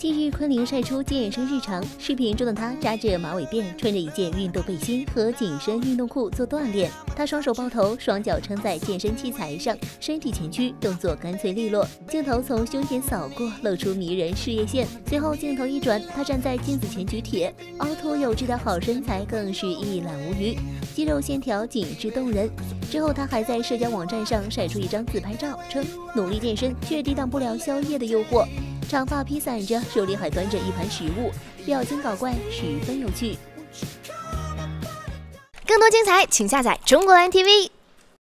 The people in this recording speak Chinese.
近日，昆凌晒出健身日常，视频中的她扎着马尾辫，穿着一件运动背心和紧身运动裤做锻炼。她双手抱头，双脚撑在健身器材上，身体前屈，动作干脆利落。镜头从胸前扫过，露出迷人事业线。随后镜头一转，她站在镜子前举铁，凹凸有致的好身材更是一览无余，肌肉线条紧致动人。之后，她还在社交网站上晒出一张自拍照，称努力健身却抵挡不了宵夜的诱惑。长发披散着，手里还端着一盘食物，表情搞怪，十分有趣。 更多精彩，请下载中国蓝 TV。